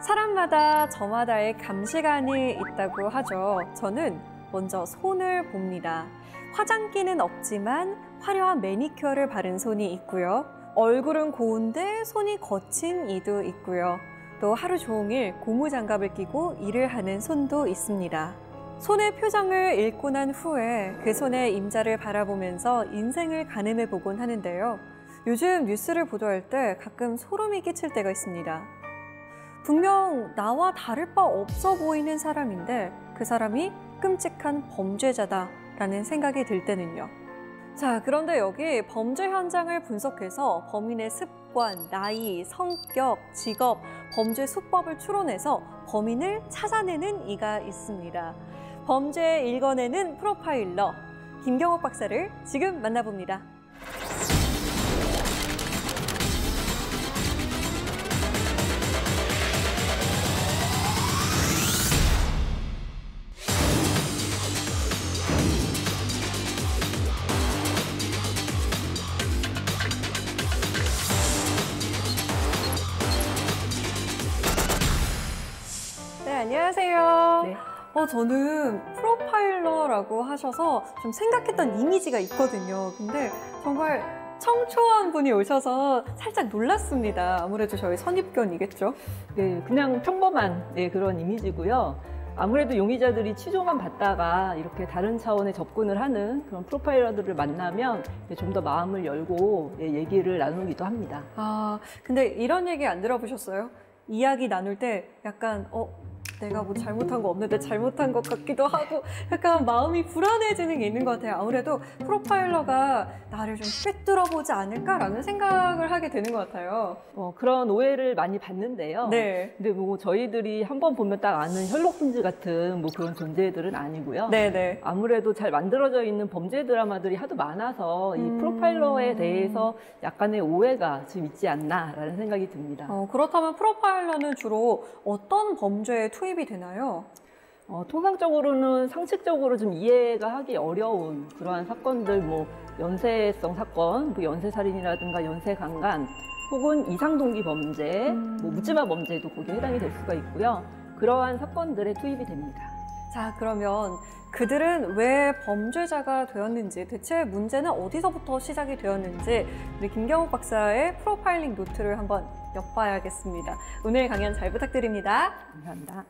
사람마다 저마다의 감시관이 있다고 하죠. 저는 먼저 손을 봅니다. 화장기는 없지만 화려한 매니큐어를 바른 손이 있고요. 얼굴은 고운데 손이 거친 이도 있고요. 또 하루 종일 고무장갑을 끼고 일을 하는 손도 있습니다. 손의 표정을 읽고 난 후에 그 손의 임자를 바라보면서 인생을 가늠해 보곤 하는데요. 요즘 뉴스를 보도할 때 가끔 소름이 끼칠 때가 있습니다. 분명 나와 다를 바 없어 보이는 사람인데 그 사람이 끔찍한 범죄자다라는 생각이 들 때는요. 자, 그런데 여기 범죄 현장을 분석해서 범인의 습관, 나이, 성격, 직업, 범죄 수법을 추론해서 범인을 찾아내는 이가 있습니다. 범죄 읽어내는 프로파일러 김경옥 박사를 지금 만나봅니다. 네, 안녕하세요. 네. 저는 프로파일러라고 하셔서 좀 생각했던 이미지가 있거든요. 근데 정말 청초한 분이 오셔서 살짝 놀랐습니다. 아무래도 저희 선입견이겠죠? 네, 그냥 평범한 그런 이미지고요. 아무래도 용의자들이 취조만 받다가 이렇게 다른 차원의 접근을 하는 그런 프로파일러들을 만나면 좀 더 마음을 열고 얘기를 나누기도 합니다. 아, 근데 이런 얘기 안 들어보셨어요? 이야기 나눌 때 약간 내가 뭐 잘못한 거 없는데 잘못한 것 같기도 하고 약간 마음이 불안해지는 게 있는 것 같아요. 아무래도 프로파일러가 나를 좀 꿰뚫어보지 않을까라는 생각을 하게 되는 것 같아요. 그런 오해를 많이 받는데요. 네. 근데 뭐 저희들이 한번 보면 딱 아는 셜록 홈즈 같은 뭐 그런 존재들은 아니고요. 네네. 아무래도 잘 만들어져 있는 범죄 드라마들이 하도 많아서 이 프로파일러에 대해서 약간의 오해가 좀 있지 않나라는 생각이 듭니다. 그렇다면 프로파일러는 주로 어떤 범죄에 투입이 되나요? 통상적으로는 상식적으로 좀 이해가 하기 어려운 그러한 사건들, 뭐 연쇄성 사건, 뭐 연쇄살인이라든가 연쇄강간, 혹은 이상동기 범죄, 뭐 묻지마 범죄도 거기에 해당이 될 수가 있고요. 그러한 사건들에 투입이 됩니다. 자, 그러면 그들은 왜 범죄자가 되었는지, 대체 문제는 어디서부터 시작이 되었는지 우리 김경옥 박사의 프로파일링 노트를 한번 엿봐야겠습니다. 오늘 강연 잘 부탁드립니다. 감사합니다.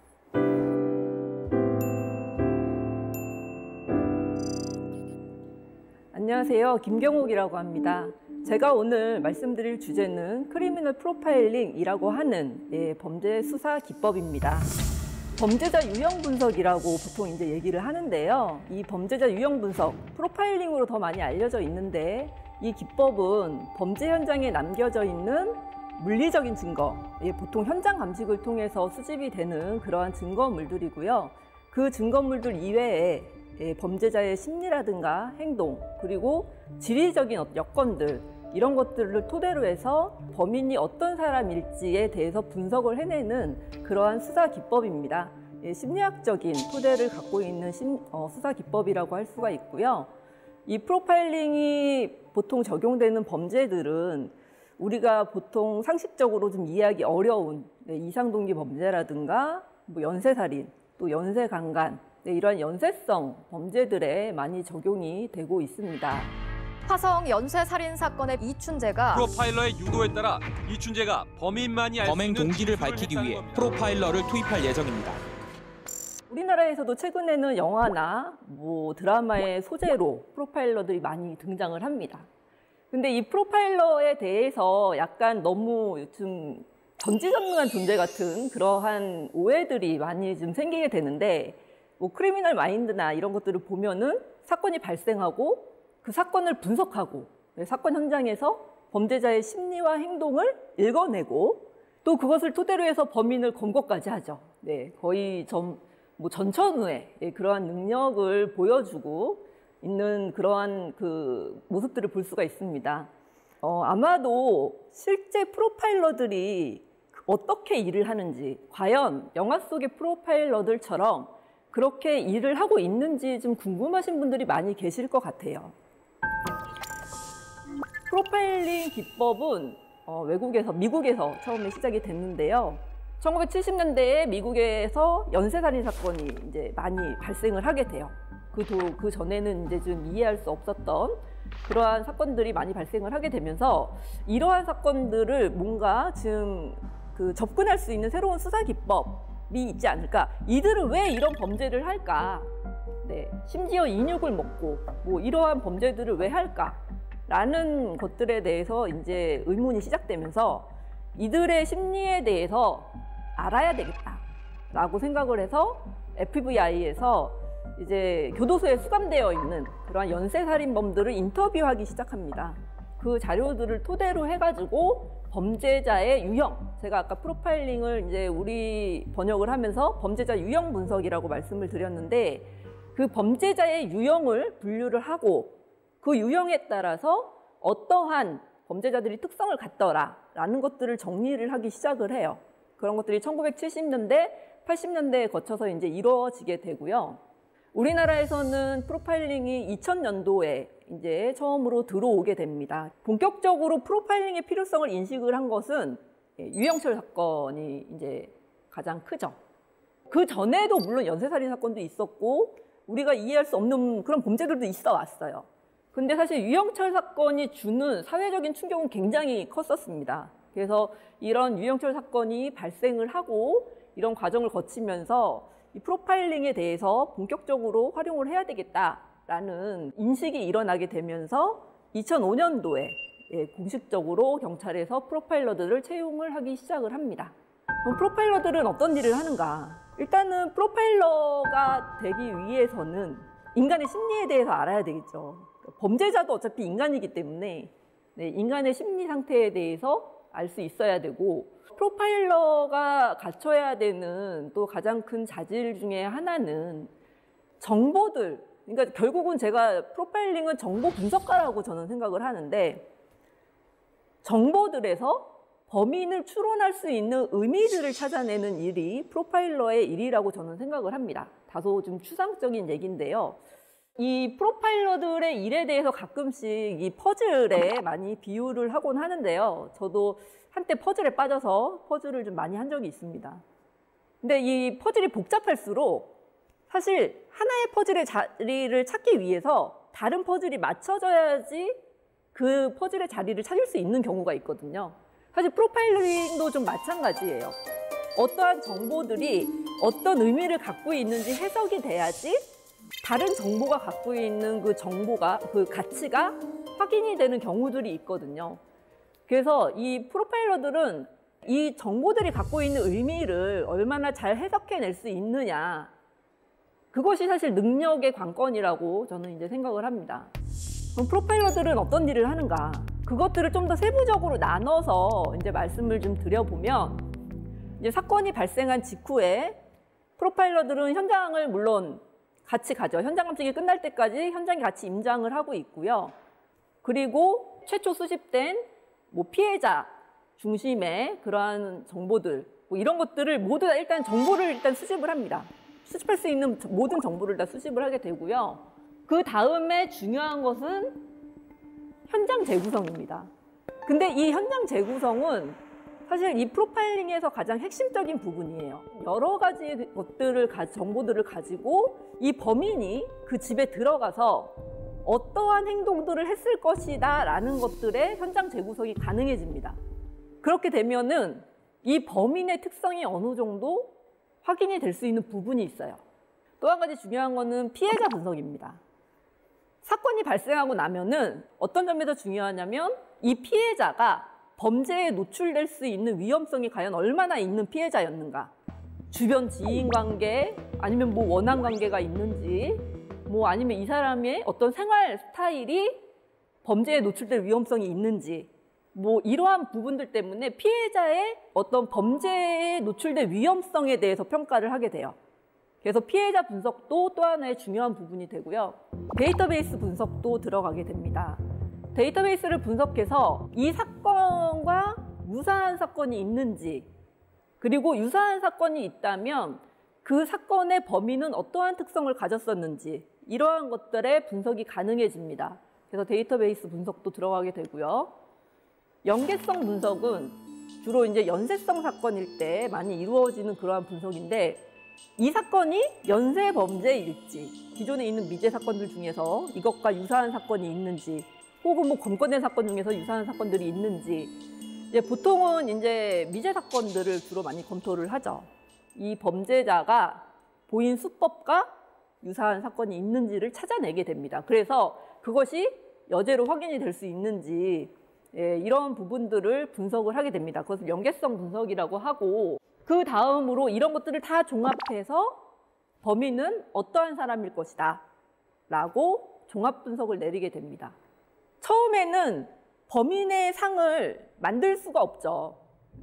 안녕하세요. 김경옥이라고 합니다. 제가 오늘 말씀드릴 주제는 크리미널 프로파일링이라고 하는 범죄 수사 기법입니다. 범죄자 유형 분석이라고 보통 이제 얘기를 하는데요. 이 범죄자 유형 분석, 프로파일링으로 더 많이 알려져 있는데 이 기법은 범죄 현장에 남겨져 있는 물리적인 증거, 보통 현장 감식을 통해서 수집이 되는 그러한 증거물들이고요. 그 증거물들 이외에 범죄자의 심리라든가 행동, 그리고 지리적인 여건들, 이런 것들을 토대로 해서 범인이 어떤 사람일지에 대해서 분석을 해내는 그러한 수사 기법입니다. 심리학적인 토대를 갖고 있는 수사 기법이라고 할 수가 있고요. 이 프로파일링이 보통 적용되는 범죄들은 우리가 보통 상식적으로 좀 이해하기 어려운 이상동기 범죄라든가 뭐 연쇄살인, 또 연쇄강간, 이러한 연쇄성 범죄들에 많이 적용이 되고 있습니다. 화성 연쇄살인 사건의 이춘재가 프로파일러의 유도에 따라 이춘재가 범인만이 알 수 범행 있는 동기를 밝히기 위해 프로파일러를 투입할 예정입니다. 우리나라에서도 최근에는 영화나 뭐 드라마의 소재로 프로파일러들이 많이 등장을 합니다. 근데 이 프로파일러에 대해서 약간 너무 요즘 전지전능한 존재 같은 그러한 오해들이 많이 좀 생기게 되는데, 뭐 크리미널 마인드나 이런 것들을 보면은 사건이 발생하고 그 사건을 분석하고 사건 현장에서 범죄자의 심리와 행동을 읽어내고 또 그것을 토대로 해서 범인을 검거까지 하죠. 거의 전천후의 그러한 능력을 보여주고 있는 그러한 그 모습들을 볼 수가 있습니다. 아마도 실제 프로파일러들이 어떻게 일을 하는지, 과연 영화 속의 프로파일러들처럼 그렇게 일을 하고 있는지 좀 궁금하신 분들이 많이 계실 것 같아요. 프로파일링 기법은 미국에서 처음에 시작이 됐는데요. 1970년대에 미국에서 연쇄살인 사건이 이제 많이 발생을 하게 돼요. 그 전에는 이제 좀 이해할 수 없었던 그러한 사건들이 많이 발생을 하게 되면서 이러한 사건들을 뭔가 지금 접근할 수 있는 새로운 수사 기법이 있지 않을까? 이들은 왜 이런 범죄를 할까? 네, 심지어 인육을 먹고 뭐 이러한 범죄들을 왜 할까? 라는 것들에 대해서 이제 의문이 시작되면서 이들의 심리에 대해서 알아야 되겠다라고 생각을 해서 FBI에서 이제 교도소에 수감되어 있는 그러한 연쇄살인범들을 인터뷰하기 시작합니다. 그 자료들을 토대로 해가지고 범죄자의 유형, 제가 아까 프로파일링을 이제 우리 번역을 하면서 범죄자 유형 분석이라고 말씀을 드렸는데 그 범죄자의 유형을 분류를 하고 그 유형에 따라서 어떠한 범죄자들이 특성을 갖더라라는 것들을 정리를 하기 시작을 해요. 그런 것들이 1970년대, 80년대에 거쳐서 이제 이루어지게 되고요. 우리나라에서는 프로파일링이 2000년도에 이제 처음으로 들어오게 됩니다. 본격적으로 프로파일링의 필요성을 인식을 한 것은 유영철 사건이 이제 가장 크죠. 그 전에도 물론 연쇄살인 사건도 있었고 우리가 이해할 수 없는 그런 범죄들도 있어 왔어요. 근데 사실 유영철 사건이 주는 사회적인 충격은 굉장히 컸었습니다. 그래서 이런 유영철 사건이 발생을 하고 이런 과정을 거치면서 이 프로파일링에 대해서 본격적으로 활용을 해야 되겠다라는 인식이 일어나게 되면서 2005년도에 공식적으로 경찰에서 프로파일러들을 채용을 하기 시작을 합니다. 그럼 프로파일러들은 어떤 일을 하는가? 일단은 프로파일러가 되기 위해서는 인간의 심리에 대해서 알아야 되겠죠. 범죄자도 어차피 인간이기 때문에 인간의 심리 상태에 대해서 알 수 있어야 되고 프로파일러가 갖춰야 되는 또 가장 큰 자질 중에 하나는 정보들, 그러니까 결국은 제가 프로파일링은 정보 분석가라고 저는 생각을 하는데 정보들에서 범인을 추론할 수 있는 의미들을 찾아내는 일이 프로파일러의 일이라고 저는 생각을 합니다. 다소 좀 추상적인 얘기인데요. 이 프로파일러들의 일에 대해서 가끔씩 이 퍼즐에 많이 비유를 하곤 하는데요. 저도 한때 퍼즐에 빠져서 퍼즐을 좀 많이 한 적이 있습니다. 근데 이 퍼즐이 복잡할수록 사실 하나의 퍼즐의 자리를 찾기 위해서 다른 퍼즐이 맞춰져야지 그 퍼즐의 자리를 찾을 수 있는 경우가 있거든요. 사실 프로파일링도 좀 마찬가지예요. 어떠한 정보들이 어떤 의미를 갖고 있는지 해석이 돼야지 다른 정보가 갖고 있는 그 정보가, 그 가치가 확인이 되는 경우들이 있거든요. 그래서 이 프로파일러들은 이 정보들이 갖고 있는 의미를 얼마나 잘 해석해낼 수 있느냐, 그것이 사실 능력의 관건이라고 저는 이제 생각을 합니다. 그럼 프로파일러들은 어떤 일을 하는가? 그것들을 좀 더 세부적으로 나눠서 이제 말씀을 좀 드려보면, 이제 사건이 발생한 직후에 프로파일러들은 현장을 물론 같이 가죠. 현장 감식이 끝날 때까지 현장에 같이 임장을 하고 있고요. 그리고 최초 수집된 뭐 피해자 중심의 그러한 정보들, 뭐 이런 것들을 모두 다 일단 정보를 일단 수집을 합니다. 수집할 수 있는 모든 정보를 다 수집을 하게 되고요. 그 다음에 중요한 것은 현장 재구성입니다. 근데 이 현장 재구성은 사실 이 프로파일링에서 가장 핵심적인 부분이에요. 여러 가지 것들을, 정보들을 가지고 이 범인이 그 집에 들어가서 어떠한 행동들을 했을 것이다 라는 것들의 현장 재구성이 가능해집니다. 그렇게 되면은 이 범인의 특성이 어느 정도 확인이 될 수 있는 부분이 있어요. 또 한 가지 중요한 거는 피해자 분석입니다. 사건이 발생하고 나면은 어떤 점에서 중요하냐면 이 피해자가 범죄에 노출될 수 있는 위험성이 과연 얼마나 있는 피해자였는가, 주변 지인 관계 아니면 뭐 원한 관계가 있는지, 뭐 아니면 이 사람의 어떤 생활 스타일이 범죄에 노출될 위험성이 있는지, 뭐 이러한 부분들 때문에 피해자의 어떤 범죄에 노출될 위험성에 대해서 평가를 하게 돼요. 그래서 피해자 분석도 또 하나의 중요한 부분이 되고요. 데이터베이스 분석도 들어가게 됩니다. 데이터베이스를 분석해서 이 사건과 유사한 사건이 있는지, 그리고 유사한 사건이 있다면 그 사건의 범인은 어떠한 특성을 가졌었는지, 이러한 것들의 분석이 가능해집니다. 그래서 데이터베이스 분석도 들어가게 되고요. 연계성 분석은 주로 이제 연쇄성 사건일 때 많이 이루어지는 그러한 분석인데 이 사건이 연쇄 범죄일지, 기존에 있는 미제 사건들 중에서 이것과 유사한 사건이 있는지, 혹은 뭐 검거된 사건 중에서 유사한 사건들이 있는지, 이제 보통은 이제 미제 사건들을 주로 많이 검토를 하죠. 이 범죄자가 보인 수법과 유사한 사건이 있는지를 찾아내게 됩니다. 그래서 그것이 여죄로 확인이 될 수 있는지, 이런 부분들을 분석을 하게 됩니다. 그것을 연계성 분석이라고 하고, 그 다음으로 이런 것들을 다 종합해서 범인은 어떠한 사람일 것이다 라고 종합 분석을 내리게 됩니다. 처음에는 범인의 상을 만들 수가 없죠.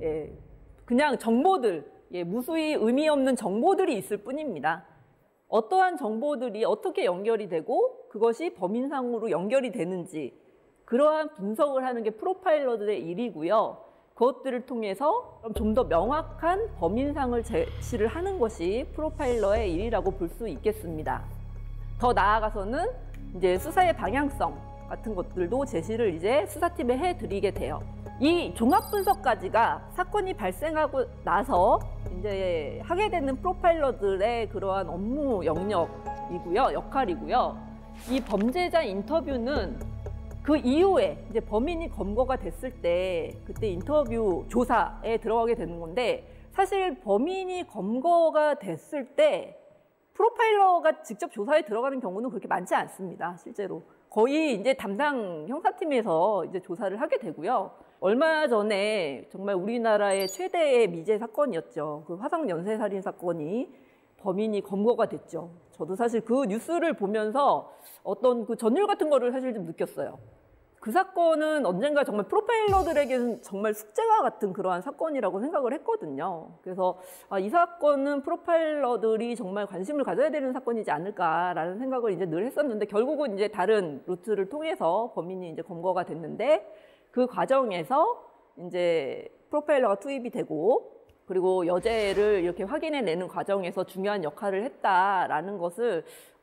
그냥 정보들, 무수히 의미 없는 정보들이 있을 뿐입니다. 어떠한 정보들이 어떻게 연결이 되고 그것이 범인상으로 연결이 되는지, 그러한 분석을 하는 게 프로파일러들의 일이고요. 그것들을 통해서 좀 더 명확한 범인상을 제시를 하는 것이 프로파일러의 일이라고 볼 수 있겠습니다. 더 나아가서는 이제 수사의 방향성 같은 것들도 제시를 이제 수사팀에 해드리게 돼요. 이 종합 분석까지가 사건이 발생하고 나서 이제 하게 되는 프로파일러들의 그러한 업무 영역이고요, 역할이고요. 이 범죄자 인터뷰는 그 이후에 이제 범인이 검거가 됐을 때 그때 인터뷰 조사에 들어가게 되는 건데, 사실 범인이 검거가 됐을 때 프로파일러가 직접 조사에 들어가는 경우는 그렇게 많지 않습니다. 실제로 거의 이제 담당 형사팀에서 이제 조사를 하게 되고요. 얼마 전에 정말 우리나라의 최대의 미제 사건이었죠. 그 화성 연쇄살인 사건이 범인이 검거가 됐죠. 저도 사실 그 뉴스를 보면서 어떤 그 전율 같은 거를 사실 좀 느꼈어요. 그 사건은 언젠가 정말 프로파일러들에게는 정말 숙제와 같은 그러한 사건이라고 생각을 했거든요. 그래서 이 사건은 프로파일러들이 정말 관심을 가져야 되는 사건이지 않을까라는 생각을 이제 늘 했었는데, 결국은 이제 다른 루트를 통해서 범인이 이제 검거가 됐는데, 그 과정에서 이제 프로파일러가 투입이 되고, 그리고 여죄를 이렇게 확인해내는 과정에서 중요한 역할을 했다라는 것을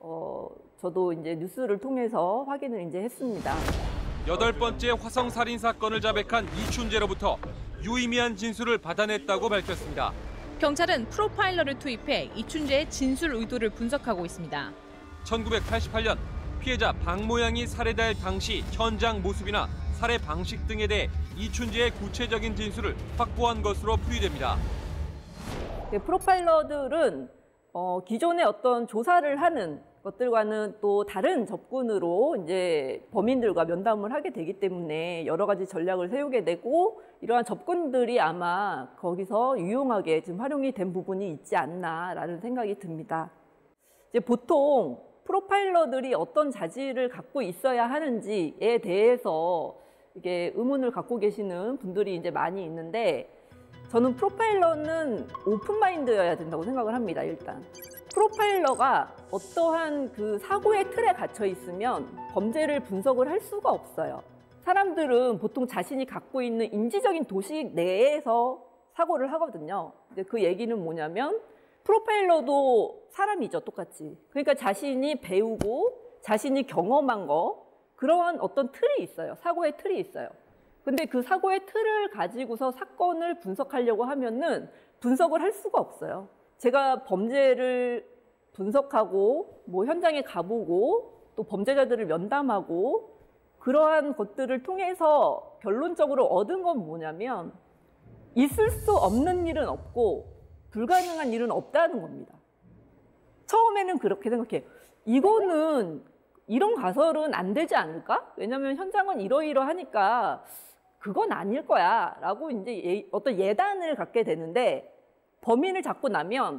저도 이제 뉴스를 통해서 확인을 이제 했습니다. 8번째 화성 살인 사건을 자백한 이춘재로부터 유의미한 진술을 받아냈다고 밝혔습니다. 경찰은 프로파일러를 투입해 이춘재의 진술 의도를 분석하고 있습니다. 1988년 피해자 박모양이 살해될 당시 현장 모습이나 살해 방식 등에 대해 이춘재의 구체적인 진술을 확보한 것으로 풀이됩니다. 프로파일러들은 기존의 어떤 조사를 하는 것들과는 또 다른 접근으로 이제 범인들과 면담을 하게 되기 때문에 여러 가지 전략을 세우게 되고, 이러한 접근들이 아마 거기서 유용하게 지금 활용이 된 부분이 있지 않나라는 생각이 듭니다. 이제 보통 프로파일러들이 어떤 자질을 갖고 있어야 하는지에 대해서 이게 의문을 갖고 계시는 분들이 이제 많이 있는데, 저는 프로파일러는 오픈마인드여야 된다고 생각을 합니다. 일단 프로파일러가 어떠한 그 사고의 틀에 갇혀 있으면 범죄를 분석을 할 수가 없어요. 사람들은 보통 자신이 갖고 있는 인지적인 도식 내에서 사고를 하거든요. 근데 그 얘기는 뭐냐면, 프로파일러도 사람이죠, 똑같이. 그러니까 자신이 배우고 자신이 경험한 거, 그러한 어떤 틀이 있어요. 사고의 틀이 있어요. 근데 그 사고의 틀을 가지고서 사건을 분석하려고 하면은 분석을 할 수가 없어요. 제가 범죄를 분석하고 뭐 현장에 가보고 또 범죄자들을 면담하고 그러한 것들을 통해서 결론적으로 얻은 건 뭐냐면, 있을 수 없는 일은 없고 불가능한 일은 없다는 겁니다. 처음에는 그렇게 생각해요. 이거는 이런 가설은 안 되지 않을까? 왜냐하면 현장은 이러이러하니까 그건 아닐 거야 라고 이제 어떤 예단을 갖게 되는데, 범인을 잡고 나면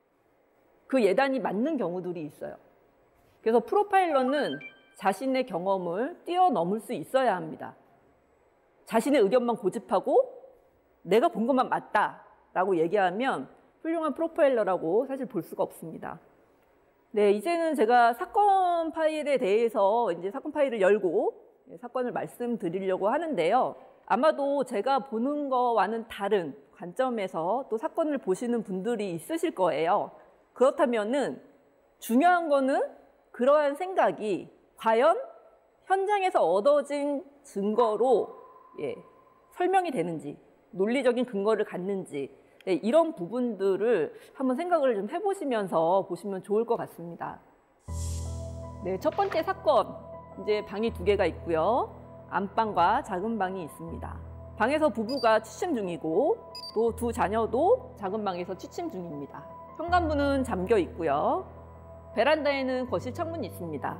그 예단이 맞는 경우들이 있어요. 그래서 프로파일러는 자신의 경험을 뛰어넘을 수 있어야 합니다. 자신의 의견만 고집하고 내가 본 것만 맞다라고 얘기하면 훌륭한 프로파일러라고 사실 볼 수가 없습니다. 네, 이제는 제가 사건 파일에 대해서 이제 사건 파일을 열고 사건을 말씀드리려고 하는데요. 아마도 제가 보는 거와는 다른 관점에서 또 사건을 보시는 분들이 있으실 거예요. 그렇다면은 중요한 거는 그러한 생각이 과연 현장에서 얻어진 증거로 설명이 되는지, 논리적인 근거를 갖는지 네, 이런 부분들을 한번 생각을 좀 해보시면서 보시면 좋을 것 같습니다. 네, 첫 번째 사건, 이제 방이 2개가 있고요. 안방과 작은 방이 있습니다. 방에서 부부가 취침 중이고 또 2 자녀도 작은 방에서 취침 중입니다. 현관문은 잠겨 있고요. 베란다에는 거실 창문이 있습니다.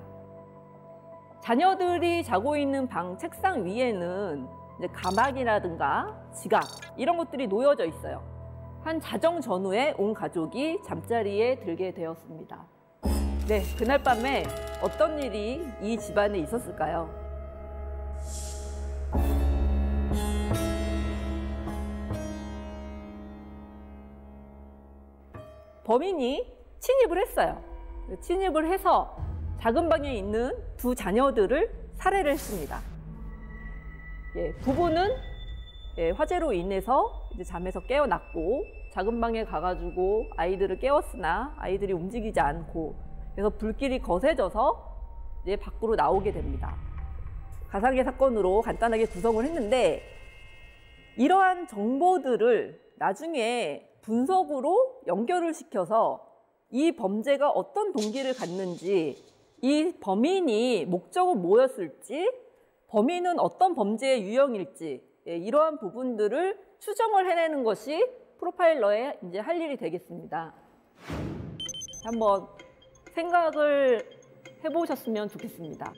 자녀들이 자고 있는 방 책상 위에는 이제 가방이라든가 지갑 이런 것들이 놓여져 있어요. 한 자정 전후에 온 가족이 잠자리에 들게 되었습니다. 네, 그날 밤에 어떤 일이 이 집안에 있었을까요? 범인이 침입을 했어요. 침입을 해서 작은 방에 있는 2 자녀들을 살해를 했습니다. 예, 부부는 화재로 인해서 이제 잠에서 깨어났고 작은 방에 가가지고 아이들을 깨웠으나 아이들이 움직이지 않고 그래서 불길이 거세져서 이제 밖으로 나오게 됩니다. 가상의 사건으로 간단하게 구성을 했는데 이러한 정보들을 나중에 분석으로 연결을 시켜서 이 범죄가 어떤 동기를 갖는지, 이 범인이 목적은 뭐였을지, 범인은 어떤 범죄의 유형일지 이러한 부분들을 추정을 해내는 것이 프로파일러의 이제 할 일이 되겠습니다. 한번 생각을 해보셨으면 좋겠습니다.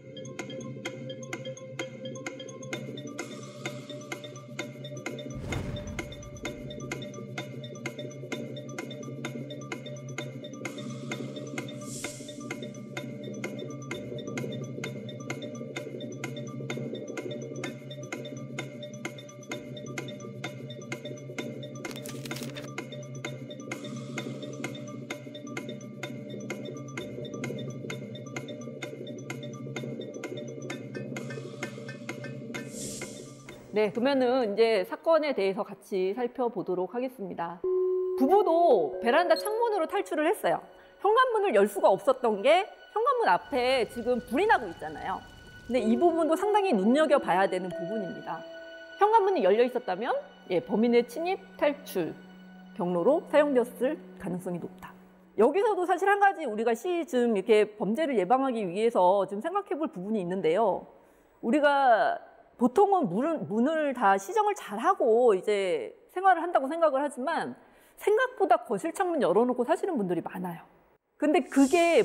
네, 그러면은 이제 사건에 대해서 같이 살펴보도록 하겠습니다. 부부도 베란다 창문으로 탈출을 했어요. 현관문을 열 수가 없었던 게 현관문 앞에 지금 불이 나고 있잖아요. 근데 이 부분도 상당히 눈여겨봐야 되는 부분입니다. 현관문이 열려 있었다면 범인의 침입 탈출 경로로 사용되었을 가능성이 높다. 여기서도 사실 한 가지 우리가 좀 이렇게 범죄를 예방하기 위해서 좀 생각해 볼 부분이 있는데요. 우리가 보통은 문을 다 시정을 잘하고 이제 생활을 한다고 생각을 하지만 생각보다 거실 창문 열어놓고 사시는 분들이 많아요. 근데 그게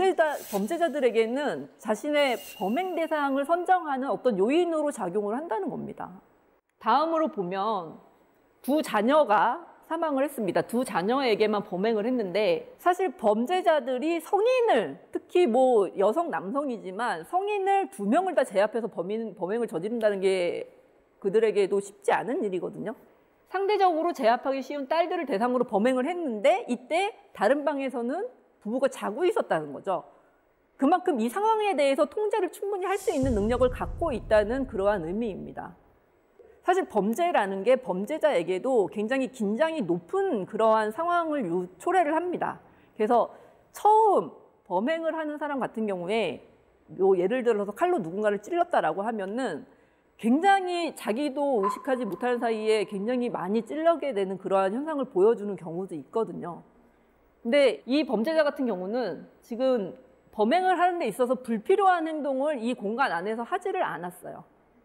범죄자들에게는 자신의 범행 대상을 선정하는 어떤 요인으로 작용을 한다는 겁니다. 다음으로 보면 2 자녀가 사망을 했습니다. 2 자녀에게만 범행을 했는데 사실 범죄자들이 성인을 특히 뭐 여성 남성이지만 성인을 2명을 다 제압해서 범행을 저지른다는 게 그들에게도 쉽지 않은 일이거든요. 상대적으로 제압하기 쉬운 딸들을 대상으로 범행을 했는데 이때 다른 방에서는 부부가 자고 있었다는 거죠. 그만큼 이 상황에 대해서 통제를 충분히 할 수 있는 능력을 갖고 있다는 그러한 의미입니다. 사실 범죄라는 게 범죄자에게도 굉장히 긴장이 높은 그러한 상황을 초래를 합니다. 그래서 처음 범행을 하는 사람 같은 경우에 예를 들어서 칼로 누군가를 찔렀다라고 하면은 굉장히 자기도 의식하지 못하는 사이에 굉장히 많이 찔러게 되는 그러한 현상을 보여주는 경우도 있거든요. 근데 이 범죄자 같은 경우는 지금 범행을 하는 데 있어서 불필요한 행동을 이 공간 안에서 하지를 않았어요.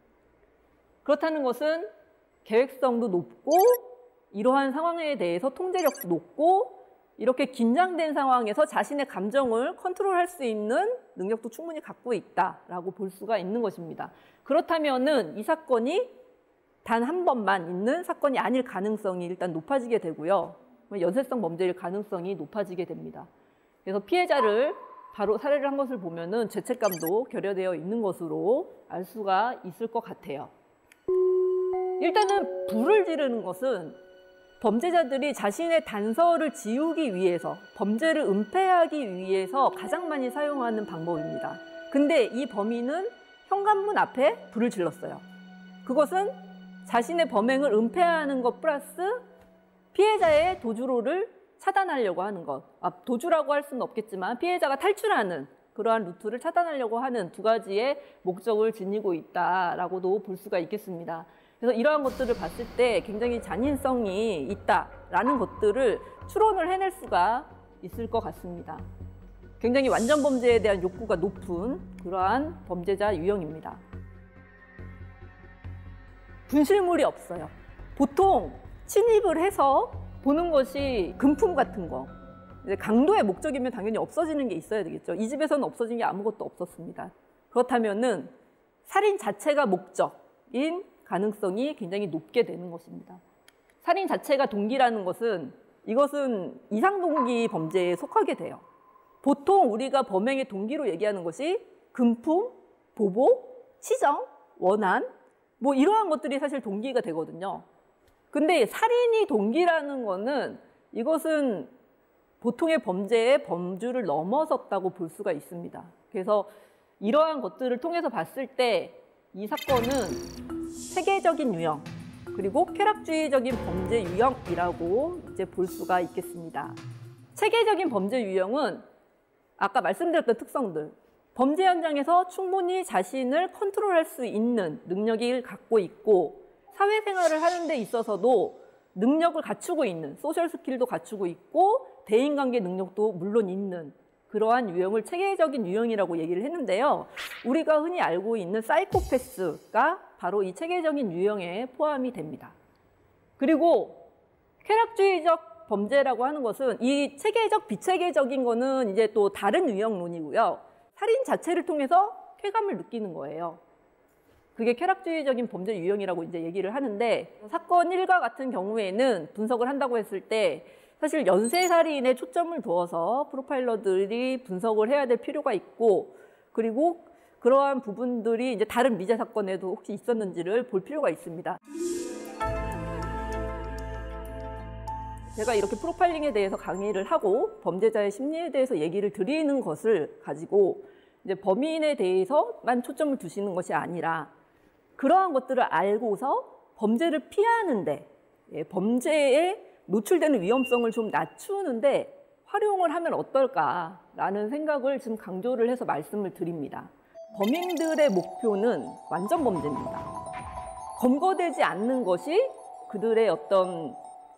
그렇다는 것은 계획성도 높고 이러한 상황에 대해서 통제력도 높고 이렇게 긴장된 상황에서 자신의 감정을 컨트롤할 수 있는 능력도 충분히 갖고 있다라고 볼 수가 있는 것입니다. 그렇다면은 이 사건이 단 한 번만 있는 사건이 아닐 가능성이 일단 높아지게 되고요. 연쇄성 범죄일 가능성이 높아지게 됩니다. 그래서 피해자를 바로 살해를 한 것을 보면은 죄책감도 결여되어 있는 것으로 알 수가 있을 것 같아요. 일단은 불을 지르는 것은 범죄자들이 자신의 단서를 지우기 위해서, 범죄를 은폐하기 위해서 가장 많이 사용하는 방법입니다. 근데 이 범인은 현관문 앞에 불을 질렀어요. 그것은 자신의 범행을 은폐하는 것 플러스 피해자의 도주로를 차단하려고 하는 것. 도주라고 할 수는 없겠지만 피해자가 탈출하는 그러한 루트를 차단하려고 하는 2가지의 목적을 지니고 있다라고도 볼 수가 있겠습니다. 그래서 이러한 것들을 봤을 때 굉장히 잔인성이 있다라는 것들을 추론을 해낼 수가 있을 것 같습니다. 굉장히 완전 범죄에 대한 욕구가 높은 그러한 범죄자 유형입니다. 분실물이 없어요. 보통 침입을 해서 보는 것이 금품 같은 거, 강도의 목적이면 당연히 없어지는 게 있어야 되겠죠. 이 집에서는 없어진 게 아무것도 없었습니다. 그렇다면은 살인 자체가 목적인 가능성이 굉장히 높게 되는 것입니다. 살인 자체가 동기라는 것은 이것은 이상동기 범죄에 속하게 돼요. 보통 우리가 범행의 동기로 얘기하는 것이 금품, 보복, 치정, 원한 뭐 이러한 것들이 사실 동기가 되거든요. 근데 살인이 동기라는 거는 이것은 보통의 범죄의 범주를 넘어섰다고 볼 수가 있습니다. 그래서 이러한 것들을 통해서 봤을 때 이 사건은 체계적인 유형 그리고 쾌락주의적인 범죄 유형이라고 이제 볼 수가 있겠습니다. 체계적인 범죄 유형은 아까 말씀드렸던 특성들, 범죄 현장에서 충분히 자신을 컨트롤할 수 있는 능력을 갖고 있고 사회생활을 하는 데 있어서도 능력을 갖추고 있는, 소셜 스킬도 갖추고 있고 대인관계 능력도 물론 있는 그러한 유형을 체계적인 유형이라고 얘기를 했는데요. 우리가 흔히 알고 있는 사이코패스가 바로 이 체계적인 유형에 포함이 됩니다. 그리고 쾌락주의적 범죄라고 하는 것은 이 체계적, 비체계적인 거는 이제 또 다른 유형론이고요. 살인 자체를 통해서 쾌감을 느끼는 거예요. 그게 쾌락주의적인 범죄 유형이라고 이제 얘기를 하는데 사건 일과 같은 경우에는 분석을 한다고 했을 때 사실 연쇄살인에 초점을 두어서 프로파일러들이 분석을 해야 될 필요가 있고 그리고 그러한 부분들이 이제 다른 미제 사건에도 혹시 있었는지를 볼 필요가 있습니다. 제가 이렇게 프로파일링에 대해서 강의를 하고 범죄자의 심리에 대해서 얘기를 드리는 것을 가지고 이제 범인에 대해서만 초점을 두시는 것이 아니라 그러한 것들을 알고서 범죄를 피하는데 범죄에 노출되는 위험성을 좀 낮추는데 활용을 하면 어떨까라는 생각을 지금 강조를 해서 말씀을 드립니다. 범인들의 목표는 완전 범죄입니다. 검거되지 않는 것이 그들의 어떤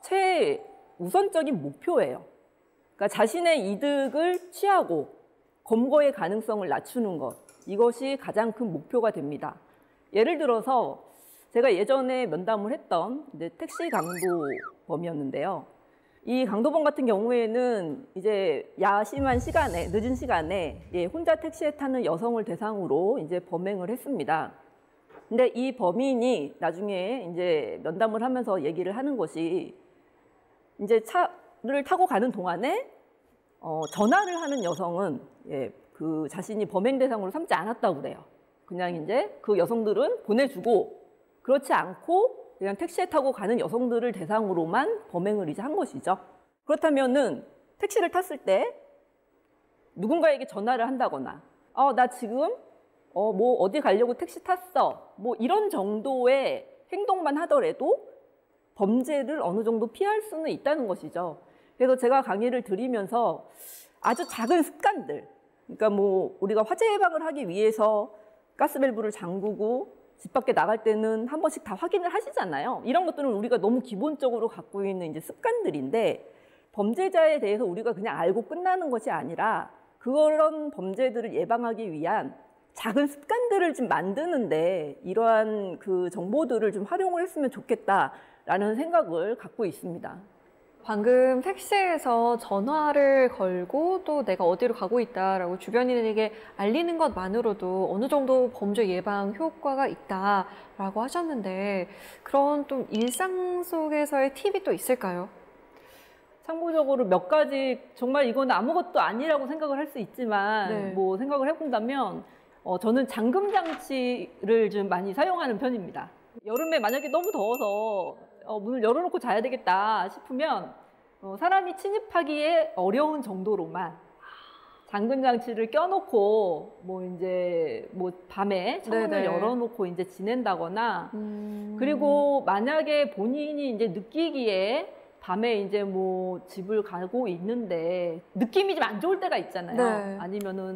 최우선적인 목표예요. 그러니까 자신의 이득을 취하고 검거의 가능성을 낮추는 것, 이것이 가장 큰 목표가 됩니다. 예를 들어서 제가 예전에 면담을 했던 이제 택시 강도범이었는데요. 이 강도범 같은 경우에는 이제 야심한 시간에, 늦은 시간에 혼자 택시에 타는 여성을 대상으로 이제 범행을 했습니다. 근데 이 범인이 나중에 이제 면담을 하면서 얘기를 하는 것이 이제 차를 타고 가는 동안에 전화를 하는 여성은 그 자신이 범행 대상으로 삼지 않았다고 그래요. 그냥 이제 그 여성들은 보내주고 그렇지 않고 그냥 택시에 타고 가는 여성들을 대상으로만 범행을 이제 한 것이죠. 그렇다면은 택시를 탔을 때 누군가에게 전화를 한다거나 나 지금 뭐 어디 가려고 택시 탔어 뭐 이런 정도의 행동만 하더라도 범죄를 어느 정도 피할 수는 있다는 것이죠. 그래서 제가 강의를 드리면서 아주 작은 습관들, 그러니까 뭐 우리가 화재 예방을 하기 위해서 가스밸브를 잠그고 집 밖에 나갈 때는 한 번씩 다 확인을 하시잖아요. 이런 것들은 우리가 너무 기본적으로 갖고 있는 이제 습관들인데 범죄자에 대해서 우리가 그냥 알고 끝나는 것이 아니라 그런 범죄들을 예방하기 위한 작은 습관들을 좀 만드는데 이러한 그 정보들을 좀 활용을 했으면 좋겠다라는 생각을 갖고 있습니다. 방금 택시에서 전화를 걸고 또 내가 어디로 가고 있다라고 주변인에게 알리는 것만으로도 어느 정도 범죄 예방 효과가 있다라고 하셨는데 그런 또 일상 속에서의 팁이 또 있을까요? 참고적으로 몇 가지 정말 이건 아무것도 아니라고 생각을 할 수 있지만 뭐 생각을 해본다면 저는 잠금 장치를 좀 많이 사용하는 편입니다. 여름에 만약에 너무 더워서 문을 열어놓고 자야 되겠다 싶으면 사람이 침입하기에 어려운 정도로만 잠금 장치를 껴놓고 뭐 밤에 창문을 열어놓고 이제 지낸다거나 그리고 만약에 본인이 이제 느끼기에 밤에 이제 뭐 집을 가고 있는데 느낌이 좀 안 좋을 때가 있잖아요. 아니면은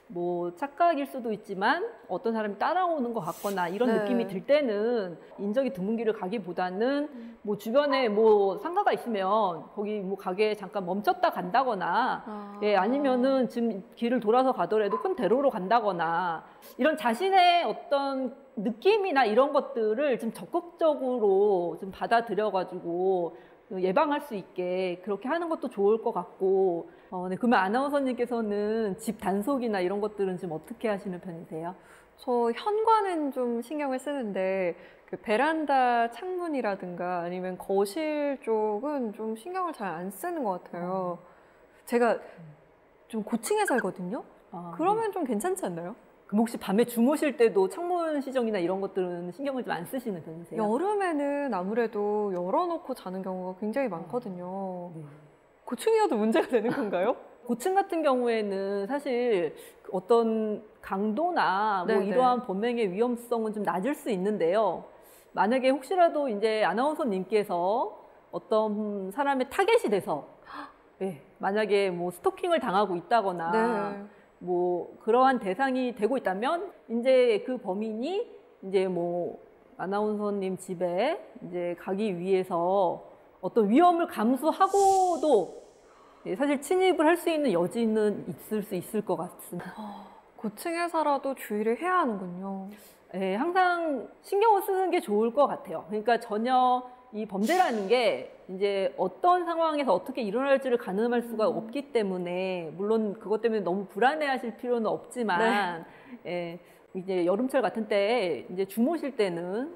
뭐 착각일 수도 있지만 어떤 사람이 따라오는 것 같거나 이런 네. 느낌이 들 때는 인적이 드문 길을 가기보다는 뭐 주변에 뭐 상가가 있으면 거기 뭐 가게에 잠깐 멈췄다 간다거나 예, 아니면은 지금 길을 돌아서 가더라도 큰 대로로 간다거나 이런 자신의 어떤 느낌이나 이런 것들을 좀 적극적으로 좀 받아들여가지고 예방할 수 있게 그렇게 하는 것도 좋을 것 같고 네, 그러면 아나운서님께서는 집 단속이나 이런 것들은 좀 어떻게 하시는 편이세요? 저 현관은 좀 신경을 쓰는데 그 베란다 창문이라든가 아니면 거실 쪽은 좀 신경을 잘 안 쓰는 것 같아요. 제가 좀 고층에 살거든요. 그러면 좀 괜찮지 않나요? 그럼 혹시 밤에 주무실 때도 창문 시정이나 이런 것들은 신경을 좀 안 쓰시는 편이세요? 여름에는 아무래도 열어놓고 자는 경우가 굉장히 많거든요. 네. 고층이어도 문제가 되는 건가요? 고층 같은 경우에는 사실 어떤 강도나 뭐 네네. 이러한 범행의 위험성은 좀 낮을 수 있는데요. 만약에 혹시라도 이제 아나운서님께서 어떤 사람의 타겟이 돼서 네, 만약에 뭐 스토킹을 당하고 있다거나 네. 뭐 그러한 대상이 되고 있다면 이제 그 범인이 이제 뭐 아나운서님 집에 이제 가기 위해서 어떤 위험을 감수하고도 사실 침입을 할 수 있는 여지는 있을 수 있을 것 같습니다. 고층에 살아도 주의를 해야 하는군요. 네, 항상 신경을 쓰는 게 좋을 것 같아요. 그러니까 전혀 이 범죄라는 게 이제 어떤 상황에서 어떻게 일어날지를 가늠할 수가 없기 때문에 물론 그것 때문에 너무 불안해하실 필요는 없지만 예, 이제 여름철 같은 때 이제 주무실 때는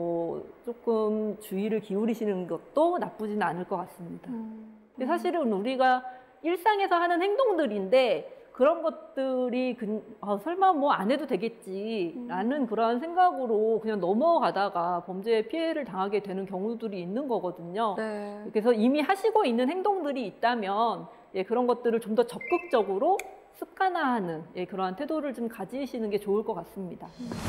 조금 주의를 기울이시는 것도 나쁘지는 않을 것 같습니다. 근데 사실은 우리가 일상에서 하는 행동들인데 그런 것들이 설마 뭐 안 해도 되겠지라는 그런 생각으로 그냥 넘어가다가 범죄에 피해를 당하게 되는 경우들이 있는 거거든요. 네. 그래서 이미 하시고 있는 행동들이 있다면 예, 그런 것들을 좀 더 적극적으로 습관화하는 예, 그러한 태도를 좀 가지시는 게 좋을 것 같습니다.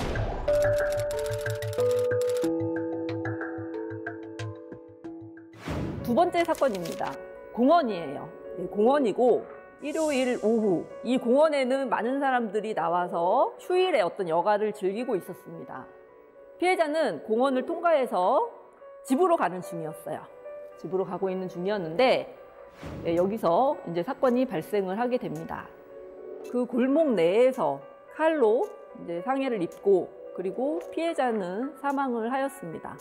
두 번째 사건입니다. 공원이에요. 예, 공원이고 일요일 오후 이 공원에는 많은 사람들이 나와서 휴일에 어떤 여가를 즐기고 있었습니다. 피해자는 공원을 통과해서 집으로 가는 중이었어요. 집으로 가고 있는 중이었는데 여기서 이제 사건이 발생을 하게 됩니다. 그 골목 내에서 칼로 이제 상해를 입고 그리고 피해자는 사망을 하였습니다.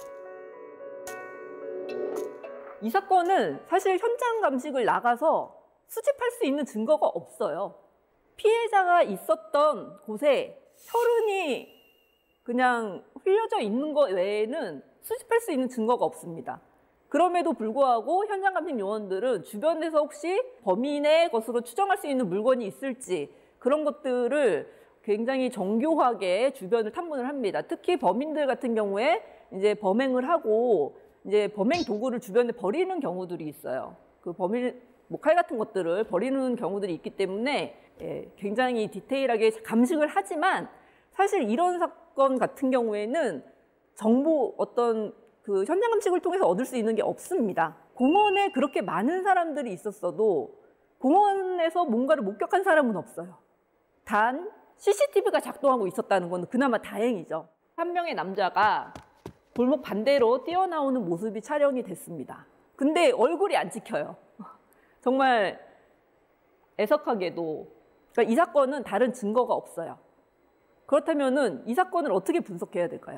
이 사건은 사실 현장 감식을 나가서 수집할 수 있는 증거가 없어요. 피해자가 있었던 곳에 혈흔이 그냥 흘려져 있는 것 외에는 수집할 수 있는 증거가 없습니다. 그럼에도 불구하고 현장 감식 요원들은 주변에서 혹시 범인의 것으로 추정할 수 있는 물건이 있을지 그런 것들을 굉장히 정교하게 주변을 탐문을 합니다. 특히 범인들 같은 경우에 이제 범행을 하고 이제 범행 도구를 주변에 버리는 경우들이 있어요. 그 범인 뭐 칼 같은 것들을 버리는 경우들이 있기 때문에 굉장히 디테일하게 감식을 하지만 사실 이런 사건 같은 경우에는 정보 어떤 그 현장 감식을 통해서 얻을 수 있는 게 없습니다. 공원에 그렇게 많은 사람들이 있었어도 공원에서 뭔가를 목격한 사람은 없어요. 단 CCTV가 작동하고 있었다는 건 그나마 다행이죠. 한 명의 남자가 골목 반대로 뛰어나오는 모습이 촬영이 됐습니다. 근데 얼굴이 안 찍혀요. 정말 애석하게도 그러니까 이 사건은 다른 증거가 없어요. 그렇다면은 이 사건을 어떻게 분석해야 될까요?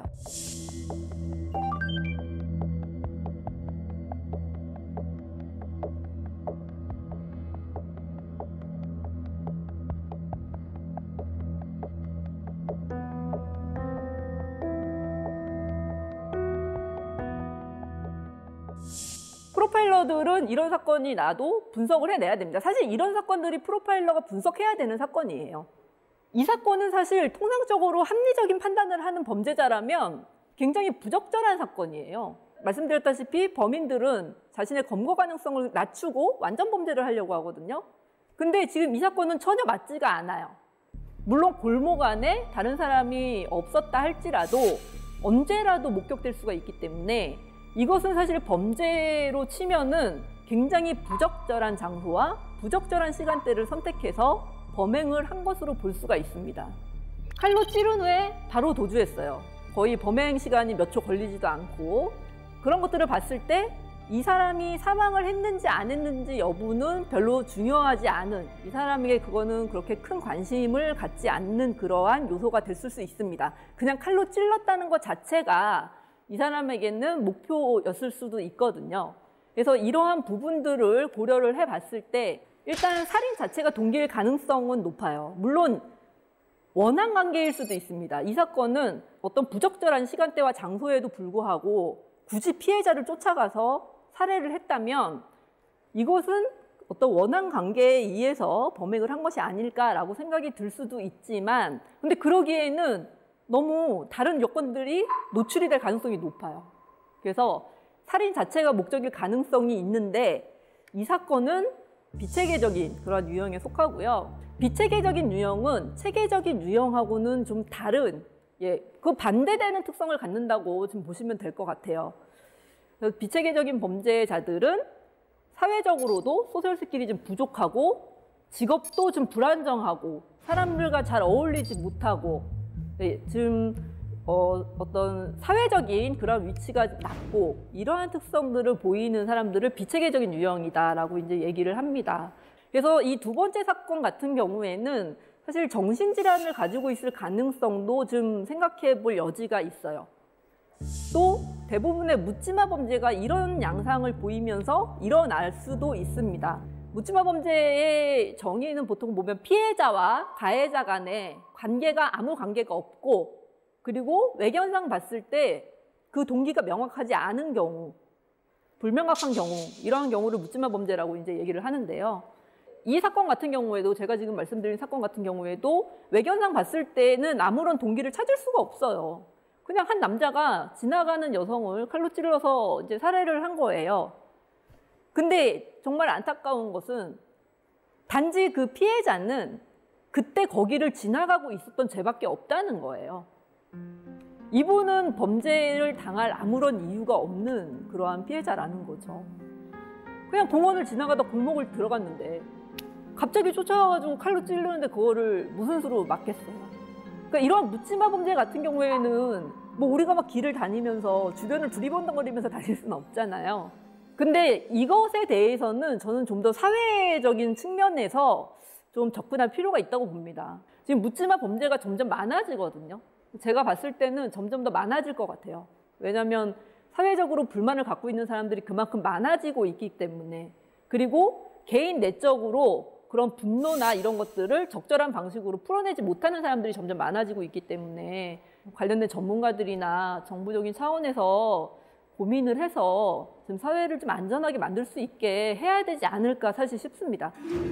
프로파일러들은 이런 사건이 나도 분석을 해내야 됩니다. 사실 이런 사건들이 프로파일러가 분석해야 되는 사건이에요. 이 사건은 사실 통상적으로 합리적인 판단을 하는 범죄자라면 굉장히 부적절한 사건이에요. 말씀드렸다시피 범인들은 자신의 검거 가능성을 낮추고 완전 범죄를 하려고 하거든요. 근데 지금 이 사건은 전혀 맞지가 않아요. 물론 골목 안에 다른 사람이 없었다 할지라도 언제라도 목격될 수가 있기 때문에 이것은 사실 범죄로 치면은 굉장히 부적절한 장소와 부적절한 시간대를 선택해서 범행을 한 것으로 볼 수가 있습니다. 칼로 찌른 후에 바로 도주했어요. 거의 범행 시간이 몇 초 걸리지도 않고 그런 것들을 봤을 때 이 사람이 사망을 했는지 안 했는지 여부는 별로 중요하지 않은, 이 사람에게 그거는 그렇게 큰 관심을 갖지 않는 그러한 요소가 됐을 수 있습니다. 그냥 칼로 찔렀다는 것 자체가 이 사람에게는 목표였을 수도 있거든요. 그래서 이러한 부분들을 고려를 해봤을 때 일단 살인 자체가 동기일 가능성은 높아요. 물론 원한 관계일 수도 있습니다. 이 사건은 어떤 부적절한 시간대와 장소에도 불구하고 굳이 피해자를 쫓아가서 살해를 했다면 이것은 어떤 원한 관계에 의해서 범행을 한 것이 아닐까라고 생각이 들 수도 있지만, 근데 그러기에는 너무 다른 여건들이 노출이 될 가능성이 높아요. 그래서 살인 자체가 목적일 가능성이 있는데 이 사건은 비체계적인 그런 유형에 속하고요. 비체계적인 유형은 체계적인 유형하고는 좀 다른, 그 반대되는 특성을 갖는다고 좀 보시면 될 것 같아요. 비체계적인 범죄자들은 사회적으로도 소셜 스킬이 좀 부족하고 직업도 좀 불안정하고 사람들과 잘 어울리지 못하고 좀 어떤 사회적인 그런 위치가 낮고 이러한 특성들을 보이는 사람들을 비체계적인 유형이다라고 이제 얘기를 합니다. 그래서 이 두 번째 사건 같은 경우에는 사실 정신질환을 가지고 있을 가능성도 좀 생각해 볼 여지가 있어요. 또 대부분의 묻지마 범죄가 이런 양상을 보이면서 일어날 수도 있습니다. 묻지마 범죄의 정의는 보통 보면 피해자와 가해자 간에 아무 관계가 없고, 그리고 외견상 봤을 때 그 동기가 명확하지 않은 경우, 불명확한 경우, 이러한 경우를 묻지마 범죄라고 이제 얘기를 하는데요. 이 사건 같은 경우에도, 제가 지금 말씀드린 사건 같은 경우에도 외견상 봤을 때는 아무런 동기를 찾을 수가 없어요. 그냥 한 남자가 지나가는 여성을 칼로 찔러서 이제 살해를 한 거예요. 근데 정말 안타까운 것은 단지 그 피해자는 그때 거기를 지나가고 있었던 죄밖에 없다는 거예요. 이분은 범죄를 당할 아무런 이유가 없는 그러한 피해자라는 거죠. 그냥 공원을 지나가다 골목을 들어갔는데 갑자기 쫓아와가지고 칼로 찌르는데 그거를 무슨 수로 막겠어요. 그러니까 이런 묻지마 범죄 같은 경우에는 뭐 우리가 막 길을 다니면서 주변을 두리번덩거리면서 다닐 수는 없잖아요. 근데 이것에 대해서는 저는 좀 더 사회적인 측면에서 좀 접근할 필요가 있다고 봅니다. 지금 묻지마 범죄가 점점 많아지거든요. 제가 봤을 때는 점점 더 많아질 것 같아요. 왜냐하면 사회적으로 불만을 갖고 있는 사람들이 그만큼 많아지고 있기 때문에, 그리고 개인 내적으로 그런 분노나 이런 것들을 적절한 방식으로 풀어내지 못하는 사람들이 점점 많아지고 있기 때문에 관련된 전문가들이나 정부적인 차원에서 고민을 해서 좀 사회를 좀 안전하게 만들 수 있게 해야 되지 않을까 사실 싶습니다.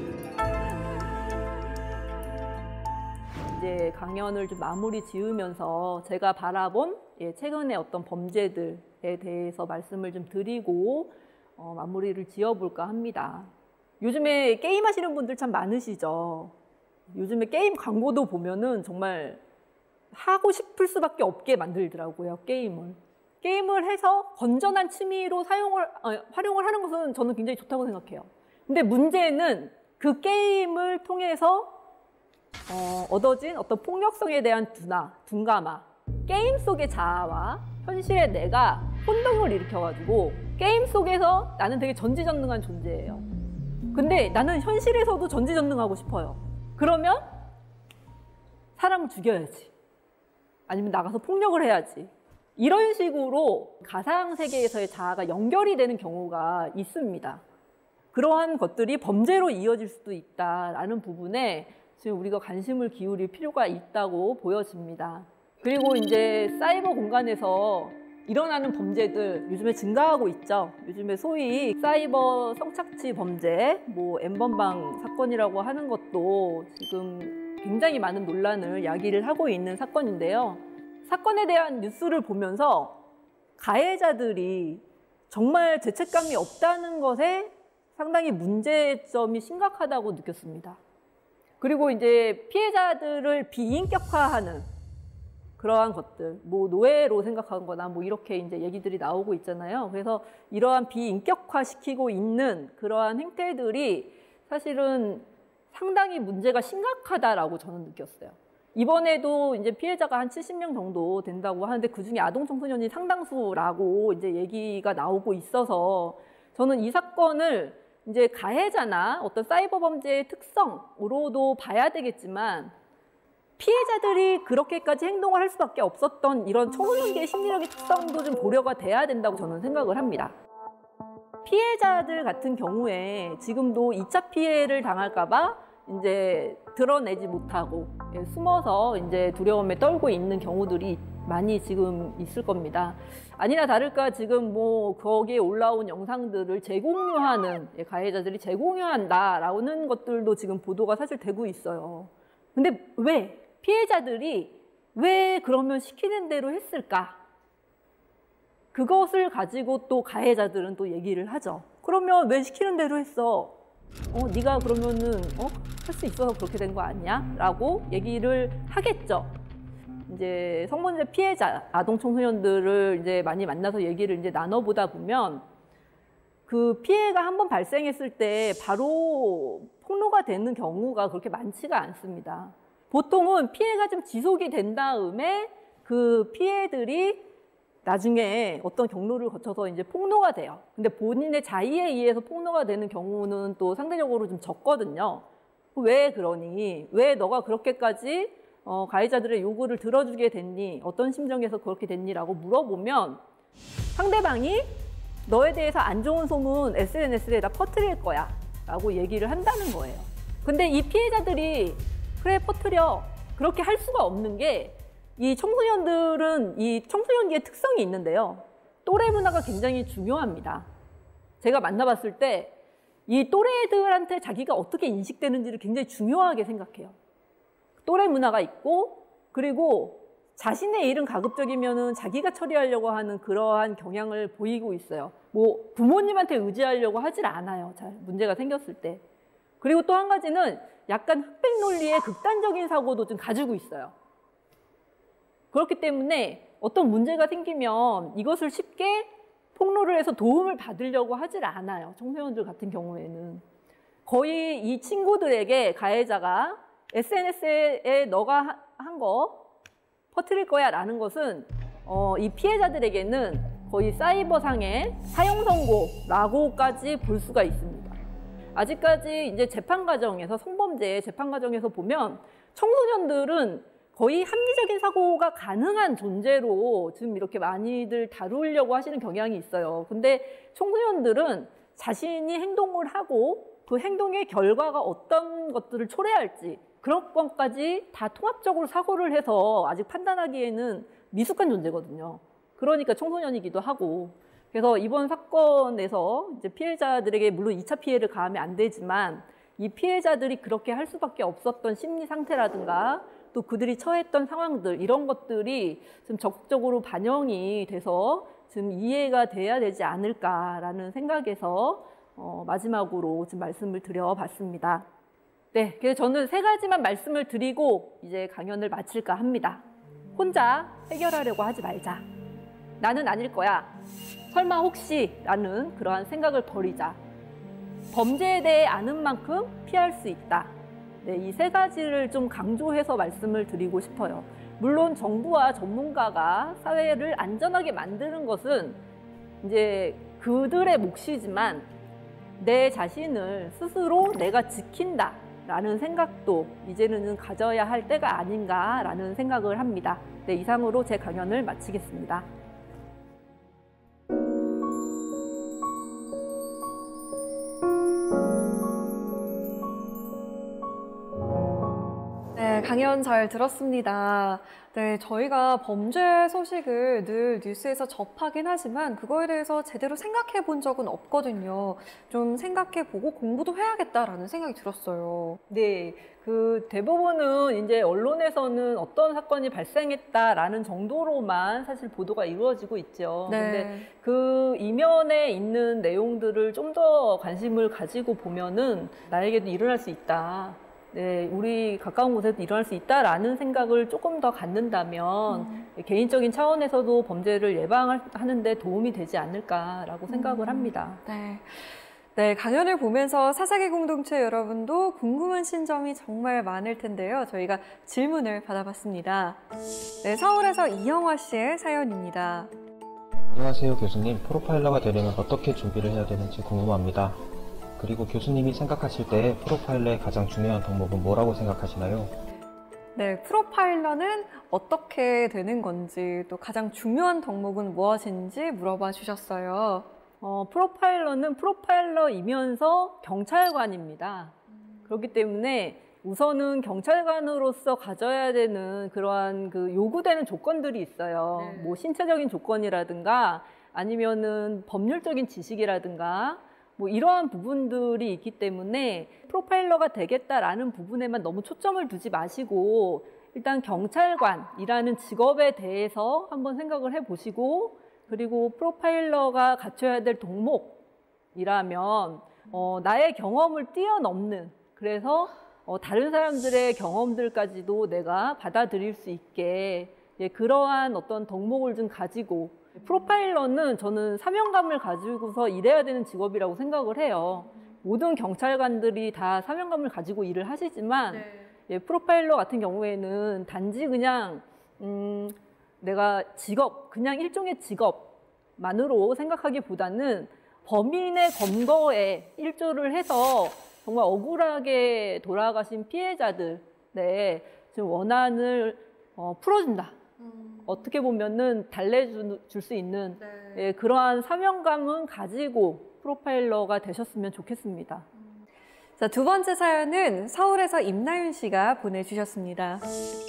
이제 강연을 좀 마무리 지으면서 제가 바라본 최근의 어떤 범죄들에 대해서 말씀을 좀 드리고 마무리를 지어볼까 합니다. 요즘에 게임 하시는 분들 참 많으시죠. 요즘에 게임 광고도 보면은 정말 하고 싶을 수밖에 없게 만들더라고요, 게임을. 게임을 해서 건전한 취미로 활용을 하는 것은 저는 굉장히 좋다고 생각해요. 근데 문제는 그 게임을 통해서 얻어진 어떤 폭력성에 대한 둔감함, 게임 속의 자아와 현실의 내가 혼동을 일으켜가지고 게임 속에서 나는 되게 전지전능한 존재예요. 근데 나는 현실에서도 전지전능하고 싶어요. 그러면 사람을 죽여야지. 아니면 나가서 폭력을 해야지. 이런 식으로 가상세계에서의 자아가 연결이 되는 경우가 있습니다. 그러한 것들이 범죄로 이어질 수도 있다라는 부분에 지금 우리가 관심을 기울일 필요가 있다고 보여집니다. 그리고 이제 사이버 공간에서 일어나는 범죄들 요즘에 증가하고 있죠. 요즘에 소위 사이버 성착취 범죄, N번방 사건이라고 하는 것도 지금 굉장히 많은 논란을 야기를 하고 있는 사건인데요. 사건에 대한 뉴스를 보면서 가해자들이 정말 죄책감이 없다는 것에 상당히 문제점이 심각하다고 느꼈습니다. 그리고 이제 피해자들을 비인격화하는 그러한 것들, 노예로 생각한 거나 이렇게 이제 얘기들이 나오고 있잖아요. 그래서 이러한 비인격화시키고 있는 그러한 행태들이 사실은 상당히 문제가 심각하다라고 저는 느꼈어요. 이번에도 이제 피해자가 한 70명 정도 된다고 하는데 그중에 아동 청소년이 상당수라고 이제 얘기가 나오고 있어서 저는 이 사건을 이제 가해자나 어떤 사이버 범죄의 특성으로도 봐야 되겠지만 피해자들이 그렇게까지 행동을 할 수밖에 없었던 이런 청소년기의 심리적인 특성도 좀 고려가 돼야 된다고 저는 생각을 합니다. 피해자들 같은 경우에 지금도 2차 피해를 당할까 봐 이제 드러내지 못하고 숨어서 이제 두려움에 떨고 있는 경우들이 많이 지금 있을 겁니다. 아니나 다를까 지금 뭐 거기에 올라온 영상들을 재공유하는 가해자들이 재공유한다라는 것들도 지금 보도가 사실 되고 있어요. 근데 왜 피해자들이 왜 그러면 시키는 대로 했을까? 그것을 가지고 또 가해자들은 또 얘기를 하죠. 그러면 왜 시키는 대로 했어? 네가 그러면은 할 수 있어서 그렇게 된 거 아니야? 라고 얘기를 하겠죠. 이제 성범죄 피해자, 아동 청소년들을 이제 많이 만나서 얘기를 이제 나눠보다 보면 그 피해가 한번 발생했을 때 바로 폭로가 되는 경우가 그렇게 많지가 않습니다. 보통은 피해가 좀 지속이 된 다음에 그 피해들이 나중에 어떤 경로를 거쳐서 이제 폭로가 돼요. 근데 본인의 자의에 의해서 폭로가 되는 경우는 또 상대적으로 좀 적거든요. 왜 그러니? 왜 너가 그렇게까지 가해자들의 요구를 들어주게 됐니? 어떤 심정에서 그렇게 됐니? 라고 물어보면 상대방이 너에 대해서 안 좋은 소문 SNS에다 퍼뜨릴 거야 라고 얘기를 한다는 거예요. 근데 이 피해자들이 그래 퍼뜨려 그렇게 할 수가 없는 게 이 청소년들은 이 청소년기의 특성이 있는데요. 또래 문화가 굉장히 중요합니다. 제가 만나봤을 때 이 또래들한테 자기가 어떻게 인식되는지를 굉장히 중요하게 생각해요. 또래 문화가 있고 그리고 자신의 일은 가급적이면은 자기가 처리하려고 하는 그러한 경향을 보이고 있어요. 뭐 부모님한테 의지하려고 하질 않아요. 잘 문제가 생겼을 때. 그리고 또 한 가지는 약간 흑백 논리의 극단적인 사고도 좀 가지고 있어요. 그렇기 때문에 어떤 문제가 생기면 이것을 쉽게 폭로를 해서 도움을 받으려고 하질 않아요. 청소년들 같은 경우에는. 거의 이 친구들에게 가해자가 SNS에 너가 한 거 퍼뜨릴 거야 라는 것은 이 피해자들에게는 거의 사이버상의 사형 선고라고까지 볼 수가 있습니다. 아직까지 이제 재판 과정에서 성범죄 재판 과정에서 보면 청소년들은 거의 합리적인 사고가 가능한 존재로 지금 이렇게 많이들 다루려고 하시는 경향이 있어요. 근데 청소년들은 자신이 행동을 하고 그 행동의 결과가 어떤 것들을 초래할지 그런 것까지 다 통합적으로 사고를 해서 아직 판단하기에는 미숙한 존재거든요. 그러니까 청소년이기도 하고. 그래서 이번 사건에서 이제 피해자들에게 물론 2차 피해를 가하면 안 되지만 이 피해자들이 그렇게 할 수밖에 없었던 심리 상태라든가 또 그들이 처했던 상황들 이런 것들이 좀 적극적으로 반영이 돼서 좀 이해가 돼야 되지 않을까라는 생각에서 마지막으로 좀 말씀을 드려봤습니다. 네, 그래서 저는 3가지만 말씀을 드리고 이제 강연을 마칠까 합니다. 혼자 해결하려고 하지 말자. 나는 아닐 거야. 설마 혹시 라는 그러한 생각을 버리자. 범죄에 대해 아는 만큼 피할 수 있다. 네, 이 3가지를 좀 강조해서 말씀을 드리고 싶어요. 물론 정부와 전문가가 사회를 안전하게 만드는 것은 이제 그들의 몫이지만 내 자신을 스스로 내가 지킨다라는 생각도 이제는 가져야 할 때가 아닌가라는 생각을 합니다. 네, 이상으로 제 강연을 마치겠습니다. 네, 강연 잘 들었습니다. 네, 저희가 범죄 소식을 늘 뉴스에서 접하긴 하지만 그거에 대해서 제대로 생각해 본 적은 없거든요. 좀 생각해 보고 공부도 해야겠다라는 생각이 들었어요. 네, 그 대부분은 이제 언론에서는 어떤 사건이 발생했다라는 정도로만 사실 보도가 이루어지고 있죠. 네. 근데 그 이면에 있는 내용들을 좀 더 관심을 가지고 보면은 나에게도 일어날 수 있다. 네, 우리 가까운 곳에도 일어날 수 있다라는 생각을 조금 더 갖는다면 개인적인 차원에서도 범죄를 예방하는 데 도움이 되지 않을까라고 생각을 합니다. 네. 네, 강연을 보면서 사사기 공동체 여러분도 궁금하신 점이 정말 많을 텐데요. 저희가 질문을 받아봤습니다. 네, 서울에서 이영화 씨의 사연입니다. 안녕하세요, 교수님. 프로파일러가 되려면 어떻게 준비를 해야 되는지 궁금합니다. 그리고 교수님이 생각하실 때 프로파일러의 가장 중요한 덕목은 뭐라고 생각하시나요? 네, 프로파일러는 어떻게 되는 건지 또 가장 중요한 덕목은 무엇인지 물어봐 주셨어요. 프로파일러는 프로파일러이면서 경찰관입니다. 그렇기 때문에 우선은 경찰관으로서 가져야 되는 그러한 요구되는 조건들이 있어요. 네. 뭐 신체적인 조건이라든가 아니면은 법률적인 지식이라든가 뭐 이러한 부분들이 있기 때문에 프로파일러가 되겠다라는 부분에만 너무 초점을 두지 마시고 일단 경찰관이라는 직업에 대해서 한번 생각을 해보시고 그리고 프로파일러가 갖춰야 될 덕목이라면 나의 경험을 뛰어넘는 그래서 다른 사람들의 경험들까지도 내가 받아들일 수 있게 그러한 어떤 덕목을 좀 가지고 프로파일러는 저는 사명감을 가지고서 일해야 되는 직업이라고 생각을 해요. 모든 경찰관들이 다 사명감을 가지고 일을 하시지만 프로파일러 같은 경우에는 단지 그냥 내가 그냥 일종의 직업만으로 생각하기보다는 범인의 검거에 일조를 해서 정말 억울하게 돌아가신 피해자들, 지금 원한을 풀어준다. 어떻게 보면은 달래줄 수 있는 그러한 사명감은 가지고 프로파일러가 되셨으면 좋겠습니다. 자, 두 번째 사연은 서울에서 임나윤 씨가 보내주셨습니다.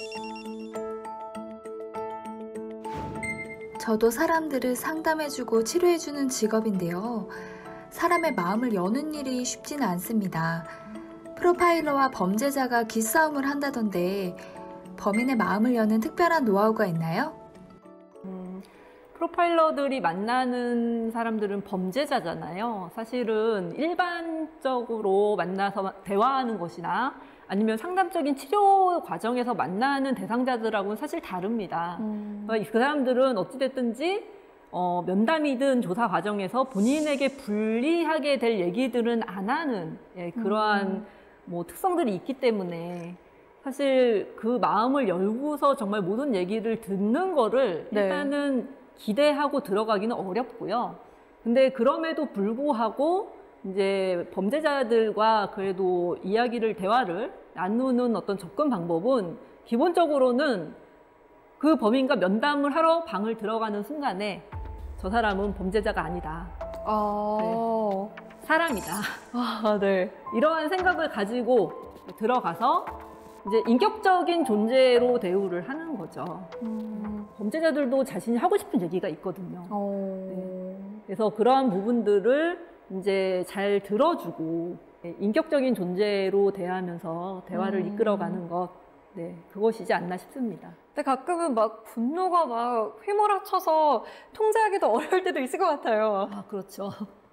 저도 사람들을 상담해주고 치료해주는 직업인데요. 사람의 마음을 여는 일이 쉽지는 않습니다. 프로파일러와 범죄자가 기싸움을 한다던데 범인의 마음을 여는 특별한 노하우가 있나요? 프로파일러들이 만나는 사람들은 범죄자잖아요. 사실은 일반적으로 만나서 대화하는 것이나 아니면 상담적인 치료 과정에서 만나는 대상자들하고는 사실 다릅니다. 그 사람들은 어찌됐든지 면담이든 조사 과정에서 본인에게 불리하게 될 얘기들은 안 하는 그러한 특성들이 있기 때문에 사실 그 마음을 열고서 정말 모든 얘기를 듣는 거를 일단은 기대하고 들어가기는 어렵고요. 근데 그럼에도 불구하고 이제 범죄자들과 그래도 대화를 나누는 어떤 접근 방법은 기본적으로는 그 범인과 면담을 하러 방을 들어가는 순간에 저 사람은 범죄자가 아니다. 사람이다. 이러한 생각을 가지고 들어가서 이제 인격적인 존재로 대우를 하는 거죠. 범죄자들도 자신이 하고 싶은 얘기가 있거든요. 그래서 그러한 부분들을 이제 잘 들어주고 인격적인 존재로 대하면서 대화를 이끌어가는 것, 그것이지 않나 싶습니다. 근데 가끔은 막 분노가 막 휘몰아쳐서 통제하기도 어려울 때도 있을 것 같아요. 그렇죠.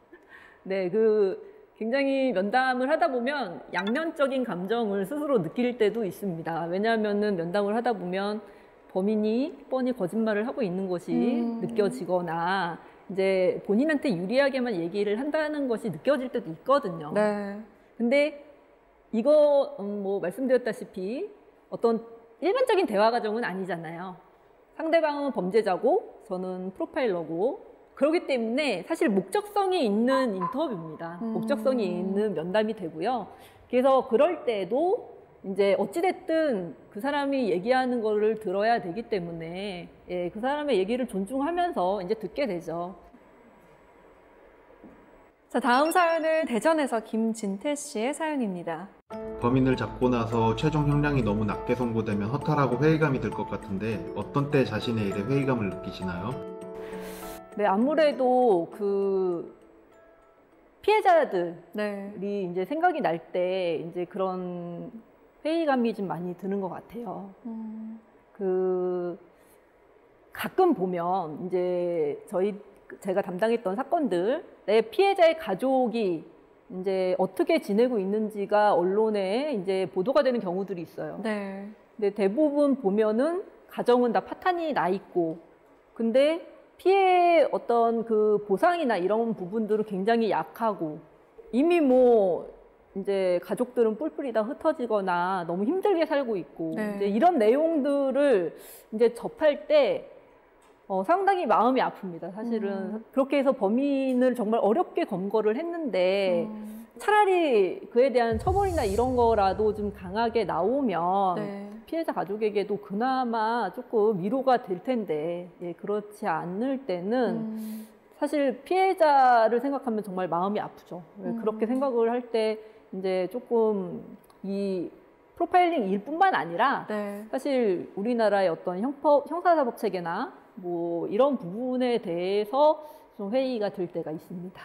굉장히 면담을 하다 보면 양면적인 감정을 스스로 느낄 때도 있습니다. 왜냐하면은 면담을 하다 보면 범인이 뻔히 거짓말을 하고 있는 것이 느껴지거나 이제 본인한테 유리하게만 얘기를 한다는 것이 느껴질 때도 있거든요. 근데 이거 말씀드렸다시피 어떤 일반적인 대화 과정은 아니잖아요. 상대방은 범죄자고 저는 프로파일러고 그렇기 때문에 사실 목적성이 있는 인터뷰입니다. 목적성이 있는 면담이 되고요. 그래서 그럴 때도 이제 어찌됐든 그 사람이 얘기하는 거를 들어야 되기 때문에 그 사람의 얘기를 존중하면서 이제 듣게 되죠. 자, 다음 사연은 대전에서 김진태 씨의 사연입니다. 범인을 잡고 나서 최종 형량이 너무 낮게 선고되면 허탈하고 회의감이 들 것 같은데 어떤 때 자신의 일에 회의감을 느끼시나요? 아무래도 피해자들이 이제 생각이 날 때 이제 그런 회의감이 좀 많이 드는 것 같아요. 가끔 보면 이제 제가 담당했던 사건들, 내 피해자의 가족이 이제 어떻게 지내고 있는지가 언론에 이제 보도가 되는 경우들이 있어요. 근데 대부분 보면은 가정은 다 파탄이 나 있고, 근데 피해 어떤 보상이나 이런 부분들은 굉장히 약하고, 이미 뭐 이제 가족들은 뿔뿔이 다 흩어지거나 너무 힘들게 살고 있고 네. 이제 이런 내용들을 이제 접할 때 상당히 마음이 아픕니다. 사실은 그렇게 해서 범인을 정말 어렵게 검거를 했는데 차라리 그에 대한 처벌이나 이런 거라도 좀 강하게 나오면 네. 피해자 가족에게도 그나마 조금 위로가 될 텐데 예, 그렇지 않을 때는 사실 피해자를 생각하면 정말 마음이 아프죠. 그렇게 생각을 할 때 이제 조금 이 프로파일링 일뿐만 아니라 네. 사실 우리나라의 어떤 형사사법 체계나 뭐 이런 부분에 대해서 좀 회의가 될 때가 있습니다.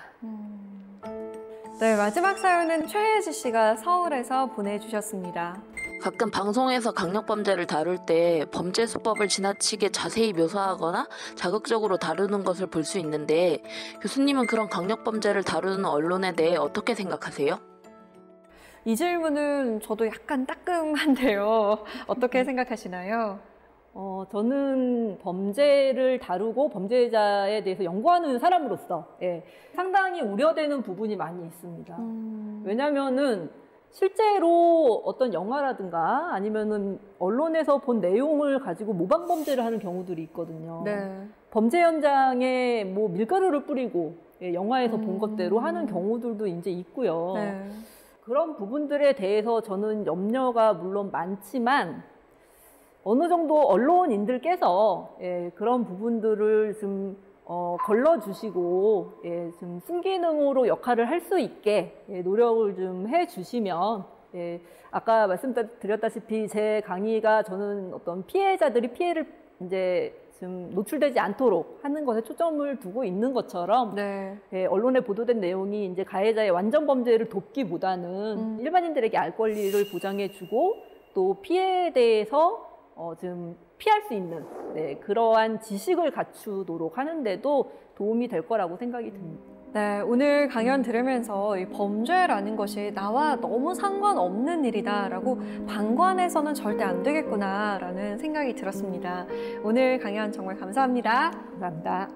네, 마지막 사연은 최혜지 씨가 서울에서 보내주셨습니다. 가끔 방송에서 강력범죄를 다룰 때 범죄 수법을 지나치게 자세히 묘사하거나 자극적으로 다루는 것을 볼 수 있는데 교수님은 그런 강력범죄를 다루는 언론에 대해 어떻게 생각하세요? 이 질문은 저도 약간 따끔한데요. 어떻게 생각하시나요? 저는 범죄를 다루고 범죄자에 대해서 연구하는 사람으로서 예, 상당히 우려되는 부분이 많이 있습니다. 왜냐면은 실제로 어떤 영화라든가 아니면은 언론에서 본 내용을 가지고 모방 범죄를 하는 경우들이 있거든요. 네. 범죄 현장에 뭐 밀가루를 뿌리고 예, 영화에서 본 것대로 하는 경우들도 이제 있고요. 네. 그런 부분들에 대해서 저는 염려가 물론 많지만 어느 정도 언론인들께서 예, 그런 부분들을 좀 걸러주시고 예, 좀 순기능으로 역할을 할 수 있게 예, 노력을 좀 해주시면 예, 아까 말씀드렸다시피 제 강의가 저는 어떤 피해자들이 피해를 이제 좀 노출되지 않도록 하는 것에 초점을 두고 있는 것처럼 네. 예, 언론에 보도된 내용이 이제 가해자의 완전 범죄를 돕기보다는 일반인들에게 알 권리를 보장해주고 또 피해에 대해서 좀 피할 수 있는 네, 그러한 지식을 갖추도록 하는데도 도움이 될 거라고 생각이 듭니다. 네, 오늘 강연 들으면서 이 범죄라는 것이 나와 너무 상관없는 일이다라고 방관해서는 절대 안 되겠구나라는 생각이 들었습니다. 오늘 강연 정말 감사합니다. 감사합니다.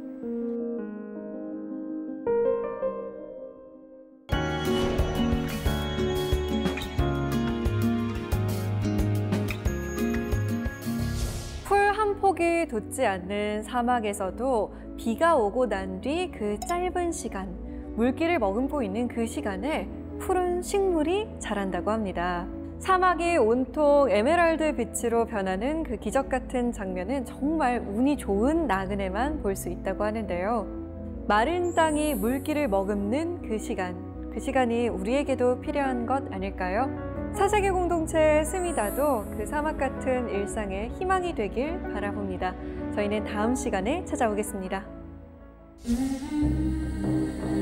풀 한 폭이 돋지 않는 사막에서도 비가 오고 난 뒤 그 짧은 시간, 물기를 머금고 있는 그 시간에 푸른 식물이 자란다고 합니다. 사막이 온통 에메랄드 빛으로 변하는 그 기적 같은 장면은 정말 운이 좋은 나그네만 볼 수 있다고 하는데요. 마른 땅이 물기를 머금는 그 시간이 우리에게도 필요한 것 아닐까요? 사세계 공동체 스미다도 그 사막 같은 일상의 희망이 되길 바라봅니다. 저희는 다음 시간에 찾아오겠습니다.